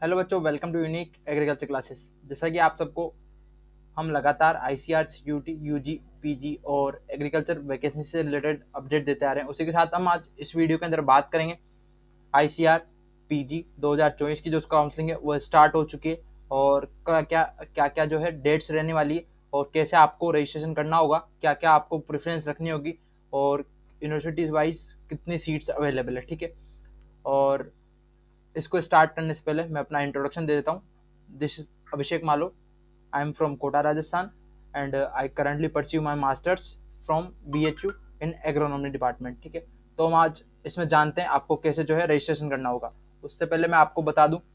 Hello बच्चों, welcome to unique agriculture classes. जैसा कि आप सबको हम लगातार आईसीआर, सीयूटी, यूजी, पीजी और एग्रीकल्चर वैकेंसी से रिलेटेड अपडेट देते आ रहे हैं, उसी के साथ हम आज इस वीडियो के अंदर बात करेंगे आईसीआर पीजी 2024 की जो काउंसलिंग है वो स्टार्ट हो चुकी है और क्या क्या जो है डेट्स रहने वाली है और कैसे आपको रजिस्ट्रेशन करना होगा, क्या क्या आपको प्रेफरेंस रखनी होगी और यूनिवर्सिटीज वाइज कितनी सीट्स अवेलेबल है। ठीक है, और इसको स्टार्ट करने से पहले मैं अपना इंट्रोडक्शन दे देता हूँ। This is Abhishek Malo. I am from Kota, Rajasthan, and I currently pursue my masters from BHU in agronomy department. ठीक है, तो हम आज इसमें जानते हैं आपको कैसे जो है रजिस्ट्रेशन करना होगा। उससे पहले मैं आपको बता दूं,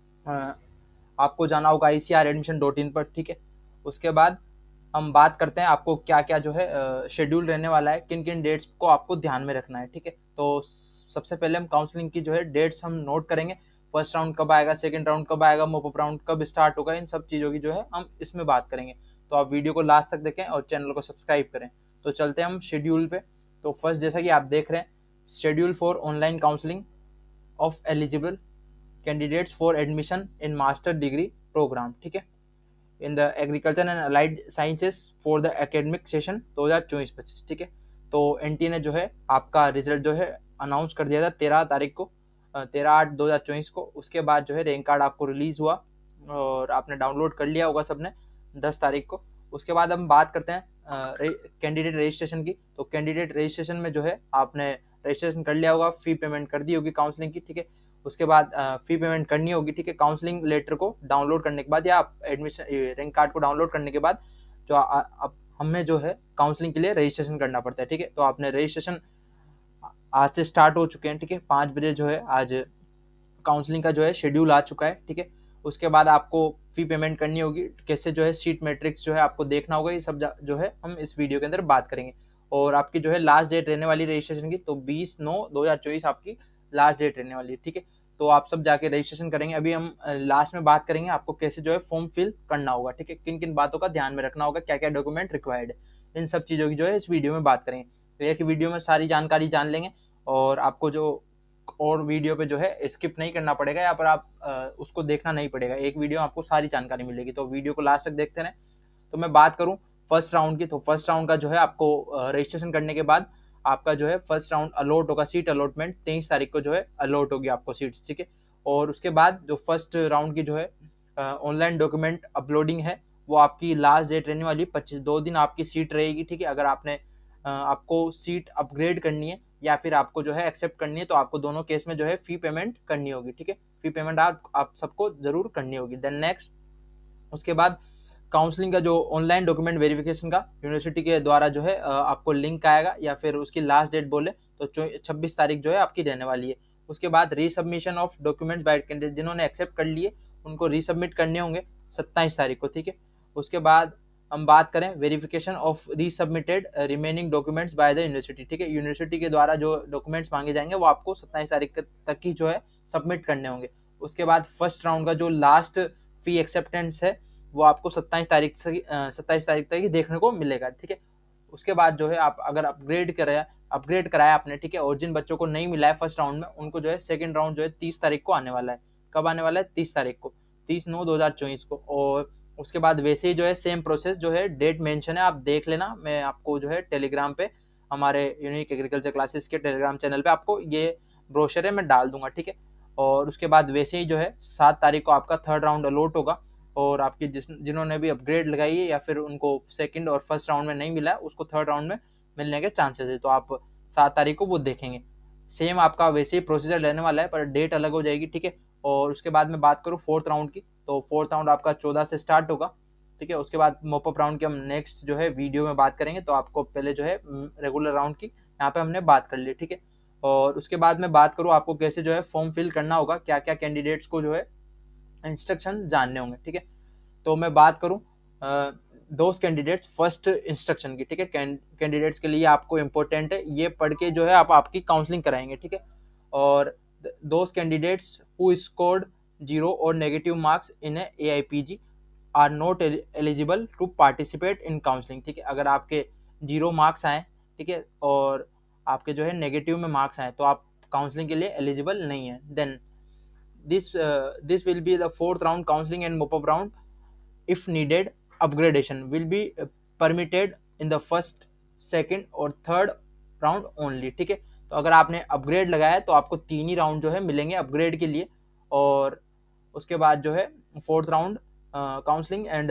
आपको जाना होगा ICRadmission.in पर। ठीक है, उसके बाद हम बात करते हैं आपको क्या क्या जो है शेड्यूल रहने वाला है, किन किन डेट्स को आपको ध्यान में रखना है। ठीक है, तो सबसे पहले हम काउंसलिंग की जो है डेट्स हम नोट करेंगे। फर्स्ट राउंड कब आएगा, सेकंड राउंड कब आएगा, मोपअप राउंड कब स्टार्ट होगा, इन सब चीज़ों की जो है हम इसमें बात करेंगे। तो आप वीडियो को लास्ट तक देखें और चैनल को सब्सक्राइब करें। तो चलते हैं हम शेड्यूल पे। तो फर्स्ट, जैसा कि आप देख रहे हैं, schedule for online counselling of eligible candidates for admission in master degree programme. ठीक है, in the agriculture and allied sciences for the academic session 2024-25। ठीक है, तो एनटी ने जो है आपका रिजल्ट जो है अनाउंस कर दिया था 13 तारीख को, 13/8/2024 को। उसके बाद जो है रैंक कार्ड आपको रिलीज हुआ और आपने डाउनलोड कर लिया होगा सबने 10 तारीख को। उसके बाद हम बात करते हैं कैंडिडेट रजिस्ट्रेशन की। तो कैंडिडेट रजिस्ट्रेशन में जो है आपने रजिस्ट्रेशन कर लिया होगा, फी पेमेंट कर दी होगी काउंसलिंग की। ठीक है, उसके बाद फी पेमेंट करनी होगी। ठीक है, काउंसलिंग लेटर को डाउनलोड करने के बाद या एडमिशन रैंक कार्ड को डाउनलोड करने के बाद जो अब हमें जो है काउंसलिंग के लिए रजिस्ट्रेशन करना पड़ता है। ठीक है, तो आपने रजिस्ट्रेशन आज से स्टार्ट हो चुके हैं। ठीक है, 5 बजे जो है आज काउंसलिंग का जो है शेड्यूल आ चुका है। ठीक है, उसके बाद आपको फी पेमेंट करनी होगी, कैसे जो है सीट मैट्रिक्स जो है आपको देखना होगा, ये सब जो है हम इस वीडियो के अंदर बात करेंगे। और आपकी जो है लास्ट डेट रहने वाली रजिस्ट्रेशन की, तो 20/9/2024 आपकी लास्ट डेट रहने वाली है। ठीक है, तो आप सब जाके रजिस्ट्रेशन करेंगे। अभी हम लास्ट में बात करेंगे आपको कैसे जो है फॉर्म फिल करना होगा। ठीक है, किन किन बातों का ध्यान में रखना होगा, क्या क्या डॉक्यूमेंट रिक्वायर्ड है, इन सब चीज़ों की जो है इस वीडियो में बात करेंगे। तो एक वीडियो में सारी जानकारी जान लेंगे और आपको जो और वीडियो पे जो है स्किप नहीं करना पड़ेगा, या पर आप उसको देखना नहीं पड़ेगा। एक वीडियो आपको सारी जानकारी मिलेगी, तो वीडियो को लास्ट तक देखते रहें। तो मैं बात करूं फर्स्ट राउंड की, तो फर्स्ट राउंड का जो है आपको रजिस्ट्रेशन करने के बाद आपका जो है फर्स्ट राउंड अलॉट होगा। सीट अलॉटमेंट 23 तारीख को जो है अलॉट होगी आपको सीट्स। ठीक है, और उसके बाद जो फर्स्ट राउंड की जो है ऑनलाइन डॉक्यूमेंट अपलोडिंग है, वो आपकी लास्ट डेट रहने वाली 25, 2 दिन आपकी सीट रहेगी। ठीक है, अगर आपने आपको सीट अपग्रेड करनी है या फिर आपको जो है एक्सेप्ट करनी है, तो आपको दोनों केस में जो है फी पेमेंट करनी होगी। ठीक है, फी पेमेंट आप सबको जरूर करनी होगी। देन नेक्स्ट, उसके बाद काउंसलिंग का जो ऑनलाइन डॉक्यूमेंट वेरिफिकेशन का यूनिवर्सिटी के द्वारा जो है आपको लिंक आएगा, या फिर उसकी लास्ट डेट बोले तो 26 तारीख जो है आपकी रहने वाली है। उसके बाद resubmission of documents by candidate, जिन्होंने एक्सेप्ट कर लिए उनको रीसबमिट करने होंगे 27 तारीख को। ठीक है, उसके बाद हम बात करें verification of resubmitted remaining documents by the university. ठीक है, यूनिवर्सिटी के द्वारा जो डॉक्यूमेंट्स मांगे जाएंगे वो आपको 27 तारीख तक ही जो है सबमिट करने होंगे। उसके बाद फर्स्ट राउंड का जो लास्ट फी एक्सेप्टेंस है वो आपको 27 तारीख तक ही देखने को मिलेगा। ठीक है, उसके बाद जो है आप अगर अपग्रेड कराया आपने, ठीक है, और जिन बच्चों को नहीं मिला है फर्स्ट राउंड में, उनको जो है सेकंड राउंड जो है 30 तारीख को आने वाला है। कब आने वाला है? 30 तारीख को, 30/9/2024 को। और उसके बाद वैसे ही जो है सेम प्रोसेस जो है, डेट मेंशन है, आप देख लेना। मैं आपको जो है टेलीग्राम पे हमारे यूनिक एग्रीकल्चर क्लासेस के टेलीग्राम चैनल पे आपको ये ब्रोशर है मैं डाल दूंगा। ठीक है, और उसके बाद वैसे ही जो है 7 तारीख को आपका थर्ड राउंड अलॉट होगा, और आपकी जिन्होंने भी अपग्रेड लगाई है या फिर उनको सेकंड और फर्स्ट राउंड में नहीं मिला है, उसको थर्ड राउंड में मिलने के चांसेस है। तो आप 7 तारीख को वो देखेंगे। सेम आपका वैसे ही प्रोसीजर रहने वाला है, पर डेट अलग हो जाएगी। ठीक है, और उसके बाद मैं बात करूँ फोर्थ राउंड की, तो फोर्थ राउंड आपका 14 से स्टार्ट होगा। ठीक है, उसके बाद मोपअप राउंड की हम नेक्स्ट जो है वीडियो में बात करेंगे। तो आपको पहले जो है रेगुलर राउंड की यहाँ पे हमने बात कर ली। ठीक है, और उसके बाद मैं बात करूँ आपको कैसे जो है फॉर्म फिल करना होगा, क्या क्या कैंडिडेट्स को जो है इंस्ट्रक्शन जानने होंगे। ठीक है, तो मैं बात करूं दोस्त कैंडिडेट्स फर्स्ट इंस्ट्रक्शन की। ठीक है, कैंडिडेट्स के लिए आपको इंपॉर्टेंट है, ये पढ़ के जो है आप आपकी काउंसलिंग कराएंगे। ठीक है, और दोस्त कैंडिडेट्स हु स्कोर्ड 0 और negative marks in AIPG are not eligible to participate in counselling. ठीक है, अगर आपके 0 मार्क्स आए, ठीक है, और आपके जो है नेगेटिव में मार्क्स आए, तो आप काउंसलिंग के लिए एलिजिबल नहीं है। Then this will be the fourth round counseling and mop up round. If needed, upgradation will be permitted in the first, second और थर्ड राउंड ओनली, ठीक है। तो अगर आपने अपग्रेड लगाया तो आपको 3 ही राउंड जो है मिलेंगे अपग्रेड के लिए, और उसके बाद जो है फोर्थ राउंड काउंसलिंग एंड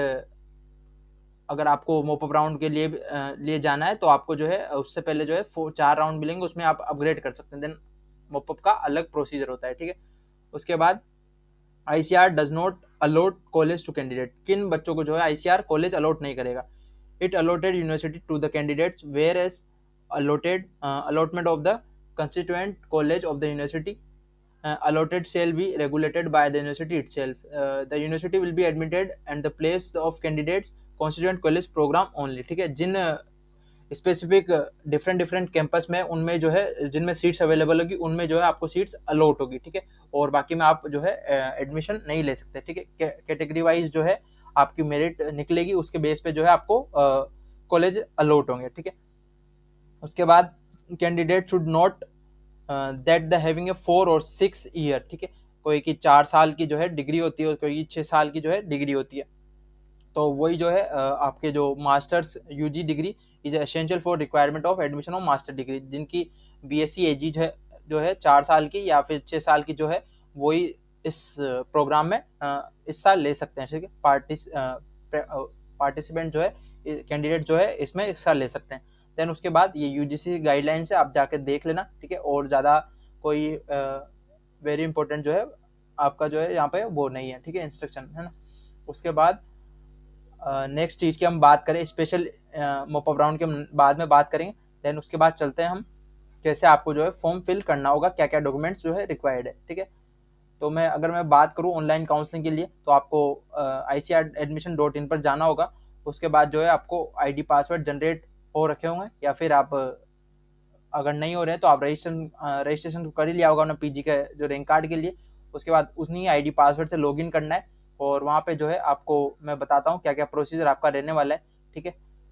अगर आपको मोपअप राउंड के लिए जाना है तो आपको जो है उससे पहले जो है 4 राउंड मिलेंगे, उसमें आप अपग्रेड कर सकते हैं। देन मोपअप का अलग प्रोसीजर होता है, ठीक है। उसके बाद ICR does not allot college to candidate, किन बच्चों को जो है ICR कॉलेज अलॉट नहीं करेगा। It allotted university to the candidates whereas allotment of the constituent college of the university allotted shall be regulated by the university itself. The university will be admitted and the place of candidates constituent college program only, ठीक है। जिन specific different campus में उनमें जो है जिनमें seats available होगी उनमें जो है आपको सीट्स अलॉट होगी, ठीक है। और बाकी में आप जो है एडमिशन नहीं ले सकते, ठीक है। कैटेगरी वाइज जो है आपकी मेरिट निकलेगी, उसके बेस पे जो है आपको कॉलेज अलॉट होंगे, ठीक है। उसके बाद candidate should not that the having a 4 और 6 ईयर, ठीक है। कोई की 4 साल की जो है डिग्री होती है और कोई की 6 साल की जो है डिग्री होती है। तो वही जो है आपके जो masters UG degree is essential for requirement of admission of master degree. जिनकी BSc AG जो है 4 साल की या फिर 6 साल की जो है वही इस प्रोग्राम में इस साल ले सकते हैं, ठीक है। पार्टिसिपेंट जो है कैंडिडेट जो है इसमें हिस्सा ले सकते हैं। देन उसके बाद ये UGC गाइडलाइंस है, आप जाके देख लेना, ठीक है। और ज़्यादा कोई वेरी इंपॉर्टेंट जो है आपका जो है यहाँ पे वो नहीं है, ठीक है, इंस्ट्रक्शन है ना। उसके बाद नेक्स्ट चीज़ की हम बात करें, स्पेशल मोपअप राउंड के बाद में बात करेंगे। देन उसके बाद चलते हैं हम कैसे आपको जो है फॉर्म फिल करना होगा, क्या क्या डॉक्यूमेंट्स जो है रिक्वायर्ड है, ठीक है। तो अगर मैं बात करूँ ऑनलाइन काउंसलिंग के लिए तो आपको ICRadmission.in पर जाना होगा। उसके बाद जो है आपको ID पासवर्ड जनरेट हो रखे होंगे, या फिर आप अगर नहीं हो रहे हैं तो आप रजिस्ट्रेशन कर ही लिया होगा अपना PG का जो रैंक कार्ड के लिए। उसके बाद उन्हीं ID पासवर्ड से लॉगिन करना है और वहाँ पे जो है आपको मैं बताता हूँ क्या क्या प्रोसीजर आपका रहने वाला है, ठीक है।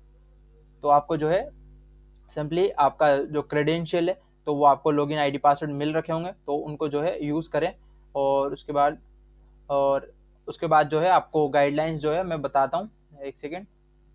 तो आपको जो है सिंपली आपका जो क्रेडेंशियल है तो वो आपको लॉगिन ID पासवर्ड मिल रखे होंगे, तो उनको जो है यूज़ करें। और उसके बाद जो है आपको गाइडलाइंस जो है मैं बताता हूँ, एक सेकेंड।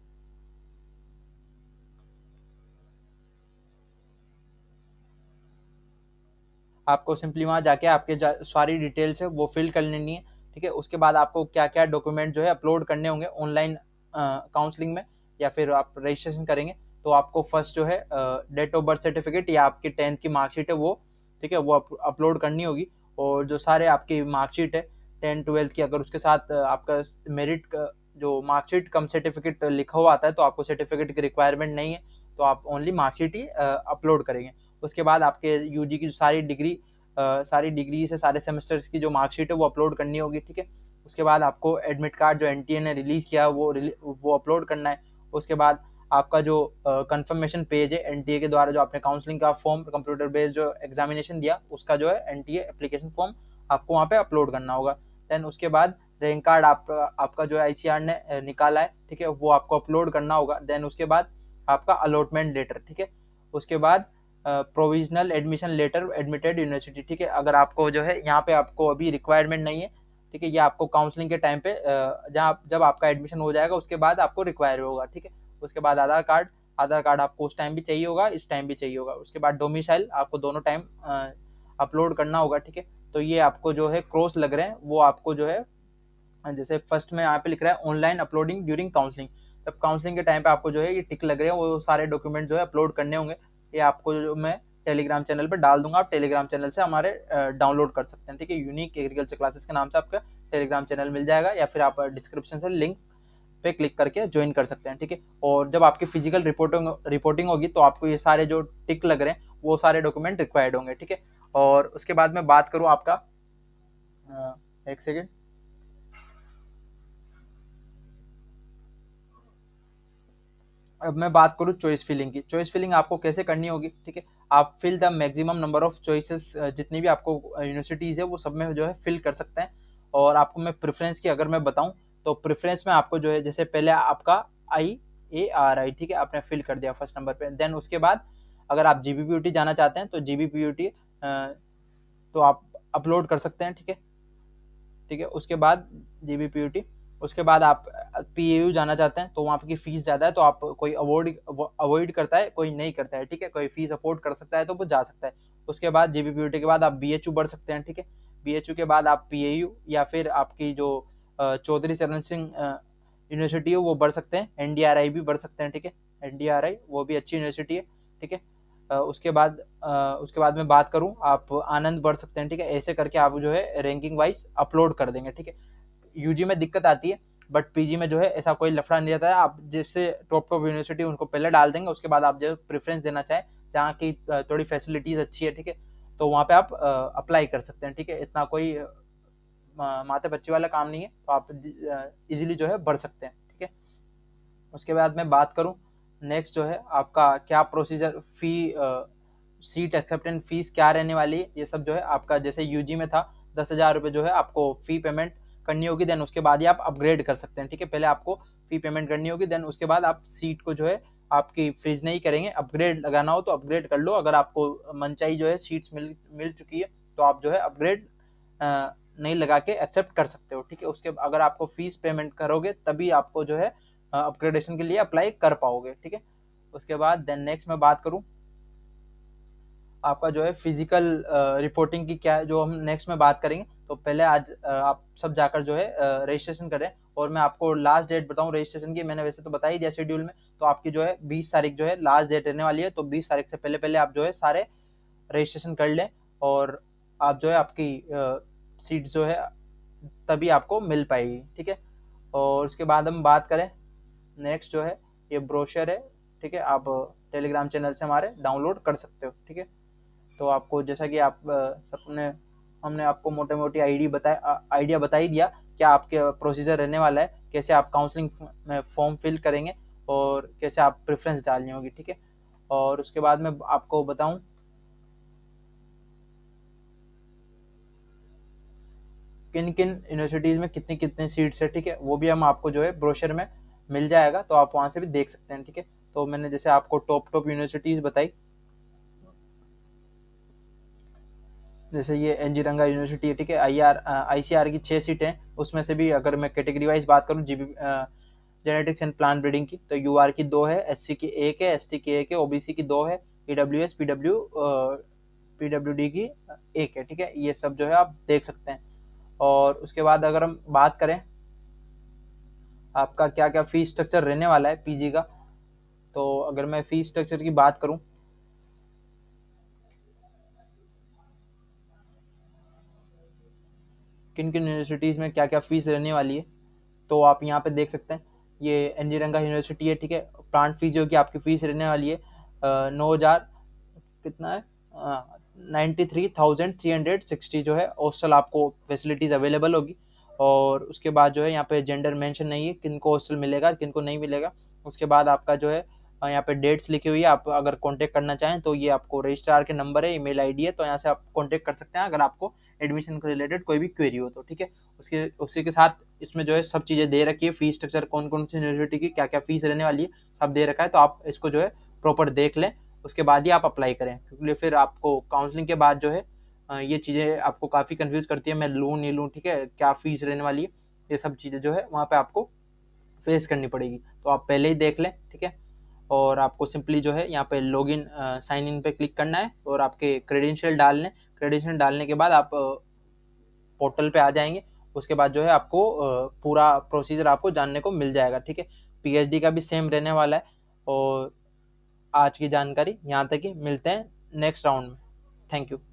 आपको सिंपली वहाँ जाके आपके सारी डिटेल्स है वो फिल कर लेनी है, ठीक है। उसके बाद आपको क्या क्या डॉक्यूमेंट जो है अपलोड करने होंगे ऑनलाइन काउंसलिंग में, या फिर आप रजिस्ट्रेशन करेंगे तो आपको फर्स्ट जो है डेट ऑफ बर्थ सर्टिफिकेट या आपकी 10th की मार्कशीट है वो, ठीक है, वो अपलोड करनी होगी। और जो सारे आपकी मार्कशीट है 10th 12th की, अगर उसके साथ आपका मेरिट का जो मार्कशीट कम सर्टिफिकेट लिखा हुआ आता है तो आपको सर्टिफिकेट की रिक्वायरमेंट नहीं है, तो आप ओनली मार्कशीट ही अपलोड करेंगे। उसके बाद आपके UG की सारी डिग्री से सारे सेमेस्टर्स की जो मार्कशीट है वो अपलोड करनी होगी, ठीक है। उसके बाद आपको एडमिट कार्ड जो NTA ने रिलीज़ किया वो अपलोड करना है। उसके बाद आपका जो कंफर्मेशन पेज है NTA के द्वारा जो आपने काउंसलिंग का फॉर्म कंप्यूटर बेस्ड जो एग्जामिनेशन दिया उसका जो है NTA एप्लीकेशन फॉर्म आपको वहाँ पे अपलोड करना होगा। देन उसके बाद रैंक कार्ड आपका जो ICR ने निकाला है, ठीक है, वो आपको अपलोड करना होगा। देन उसके बाद आपका अलॉटमेंट लेटर, ठीक है। उसके बाद provisional admission letter admitted university, ठीक है। अगर आपको जो है यहाँ पे आपको अभी रिक्वायरमेंट नहीं है, ठीक है, ये आपको काउंसलिंग के टाइम पे जब आपका एडमिशन हो जाएगा उसके बाद आपको रिक्वायर होगा, ठीक है। उसके बाद आधार कार्ड आपको उस टाइम भी चाहिए होगा, इस टाइम भी चाहिए होगा। उसके बाद डोमिसाइल आपको दोनों टाइम अपलोड करना होगा, ठीक है। तो ये आपको जो है क्रॉस लग रहे हैं वो आपको जो है जैसे फर्स्ट में यहाँ पे लिख रहा है ऑनलाइन अपलोडिंग ड्यूरिंग काउंसलिंग, तब काउंसलिंग के टाइम पे आपको जो है ये टिक लग रहे हैं, वो सारे डॉक्यूमेंट जो है अपलोड करने होंगे। ये आपको जो मैं टेलीग्राम चैनल पे डाल दूंगा, आप टेलीग्राम चैनल से हमारे डाउनलोड कर सकते हैं, ठीक है। यूनिक एग्रीकल्चर क्लासेस के नाम से आपका टेलीग्राम चैनल मिल जाएगा, या फिर आप डिस्क्रिप्शन से लिंक पे क्लिक करके ज्वाइन कर सकते हैं, ठीक है। और जब आपकी फिजिकल रिपोर्टिंग होगी तो आपको ये सारे जो टिक लग रहे हैं वो सारे डॉक्यूमेंट रिक्वायर्ड होंगे, ठीक है। और उसके बाद मैं बात करूँ आपका एक सेकेंड, अब मैं बात करूँ चॉइस फिलिंग की। चॉइस फिलिंग आपको कैसे करनी होगी, ठीक है। आप fill the maximum number of choices, जितनी भी आपको यूनिवर्सिटीज़ है वो सब में जो है फिल कर सकते हैं। और आपको मैं प्रेफरेंस की अगर मैं बताऊं तो प्रेफरेंस में आपको जो है जैसे पहले आपका IARI, ठीक है, आपने फिल कर दिया फर्स्ट नंबर पे। देन उसके बाद अगर आप GBPUT जाना चाहते हैं तो GBPUT तो आप अपलोड कर सकते हैं, ठीक है। ठीक है। उसके बाद GBPUT, उसके बाद आप PAU जाना चाहते हैं तो वहाँ की फीस ज़्यादा है, तो आप कोई अवॉइड करता है, कोई नहीं करता है, ठीक है। कोई फीस अफोर्ड कर सकता है तो वो जा सकता है। उसके बाद GBPUT के बाद आप BHU बढ़ सकते हैं, ठीक है। BHU के बाद आप PAU या फिर आपकी जो चौधरी चरण सिंह यूनिवर्सिटी है वो बढ़ सकते हैं। NDRI भी बढ़ सकते हैं, ठीक है। NDRI वो भी अच्छी यूनिवर्सिटी है, ठीक है। उसके बाद मैं बात करूं, आप आनंद बढ़ सकते हैं, ठीक है। ऐसे करके आप जो है रैंकिंग वाइज अपलोड कर देंगे, ठीक है। यूजी में दिक्कत आती है, बट पीजी में जो है ऐसा कोई लफड़ा नहीं रहता है। आप जैसे टॉप यूनिवर्सिटी उनको पहले डाल देंगे, उसके बाद आप जो प्रेफरेंस देना चाहें जहाँ की थोड़ी फैसिलिटीज अच्छी है, ठीक है, तो वहाँ पे आप अप्लाई कर सकते हैं, ठीक है। इतना कोई माथे बच्चे वाला काम नहीं है, तो आप इजीली जो है बढ़ सकते हैं, ठीक है। उसके बाद मैं बात करूं नेक्स्ट जो है आपका क्या प्रोसीजर, सीट एक्सेप्टेंस फीस क्या रहने वाली है, ये सब जो है आपका जैसे यूजी में था 10,000 रुपये जो है आपको फी पेमेंट करनी होगी, देन उसके बाद ही आप अपग्रेड कर सकते हैं, ठीक है। पहले आपको फी पेमेंट करनी होगी, देन उसके बाद आप सीट को जो है आपकी फ्रीज नहीं करेंगे। अपग्रेड लगाना हो तो अपग्रेड कर लो, अगर आपको मनचाही जो है सीट्स मिल चुकी है तो आप जो है अपग्रेड नहीं लगा के एक्सेप्ट कर सकते हो, ठीक है। उसके अगर आपको फीस पेमेंट करोगे तभी आपको जो है अपग्रेडेशन के लिए अप्लाई कर पाओगे, ठीक है। उसके बाद देन नेक्स्ट मैं बात करूं आपका जो है फिजिकल रिपोर्टिंग की, क्या जो हम नेक्स्ट में बात करेंगे। तो पहले आज आप सब जाकर जो है रजिस्ट्रेशन करें, और मैं आपको लास्ट डेट बताऊं रजिस्ट्रेशन की, मैंने वैसे तो बता ही दिया शेड्यूल में। तो आपकी जो है 20 तारीख जो है लास्ट डेट रहने वाली है, तो 20 तारीख से पहले पहले आप जो है सारे रजिस्ट्रेशन कर लें, और आप जो है आपकी सीट जो है तभी आपको मिल पाएगी, ठीक है। और उसके बाद हम बात करें नेक्स्ट जो है ये ब्रोशर है, ठीक है। आप टेलीग्राम चैनल से हमारे डाउनलोड कर सकते हो, ठीक है। तो आपको जैसा कि आप सबने हमने आपको मोटे मोटी आइडिया बता ही दिया क्या आपके प्रोसीजर रहने वाला है, कैसे आप काउंसलिंग में फॉर्म फिल करेंगे और कैसे आप प्रेफरेंस डालनी होगी, ठीक है। और उसके बाद मैं आपको बताऊं किन किन यूनिवर्सिटीज़ में कितनी कितनी सीट्स है, ठीक है, वो भी हम आपको जो है ब्रोशर में मिल जाएगा, तो आप वहाँ से भी देख सकते हैं, ठीक है। तो मैंने जैसे आपको टॉप यूनिवर्सिटीज़ बताई, जैसे ये NG रंगा यूनिवर्सिटी है, ठीक है। ICR की 6 सीटें हैं, उसमें से भी अगर मैं कैटेगरी वाइज बात करूँ जेनेटिक्स एंड प्लांट ब्रीडिंग की, तो UR की 2 है, SC की 1 है, ST की 1 है, OBC की 2 है, EWS PWD की 1 है, ठीक है। ये सब जो है आप देख सकते हैं। और उसके बाद अगर हम बात करें आपका क्या क्या फीस स्ट्रक्चर रहने वाला है पीजी का, तो अगर मैं फीस स्ट्रक्चर की बात करूं किन किन यूनिवर्सिटीज़ में क्या क्या फीस रहने वाली है, तो आप यहाँ पे देख सकते हैं। ये NG रंगा यूनिवर्सिटी है, ठीक है। प्लांट फीस जो कि आपकी फीस रहने वाली है 9,000 कितना है 93,360 जो है हॉस्टल आपको फैसिलिटीज़ अवेलेबल होगी। और उसके बाद जो है यहाँ पे जेंडर मेंशन नहीं है, किनको हॉस्टल मिलेगा किनको नहीं मिलेगा। उसके बाद आपका जो है यहाँ पे डेट्स लिखी हुई है, आप अगर कांटेक्ट करना चाहें तो ये आपको रजिस्ट्रार के नंबर है, ईमेल आईडी है, तो यहाँ से आप कांटेक्ट कर सकते हैं अगर आपको एडमिशन के रिलेटेड कोई भी क्वेरी हो तो, ठीक है। उसी के साथ इसमें जो है सब चीज़ें दे रखी है, फीस स्ट्रक्चर कौन कौन सी यूनिवर्सिटी की क्या क्या फीस रहने वाली है सब दे रखा है, तो आप इसको जो है प्रॉपर देख लें, उसके बाद ही आप अप्लाई करें, क्योंकि फिर आपको काउंसलिंग के बाद जो है ये चीज़ें आपको काफ़ी कंफ्यूज करती है, मैं लूँ नहीं लूँ, ठीक है, क्या फ़ीस रहने वाली है, ये सब चीज़ें जो है वहाँ पे आपको फेस करनी पड़ेगी, तो आप पहले ही देख लें, ठीक है। और आपको सिंपली जो है यहाँ पे लॉगिन साइन इन पे क्लिक करना है और आपके क्रेडेंशियल डाल लें। क्रेडेंशियल डालने के बाद आप पोर्टल पे आ जाएंगे, उसके बाद जो है आपको पूरा प्रोसीजर आपको जानने को मिल जाएगा, ठीक है। PhD का भी सेम रहने वाला है। और आज की जानकारी यहाँ तक ही, मिलते हैं नेक्स्ट राउंड में। Thank you.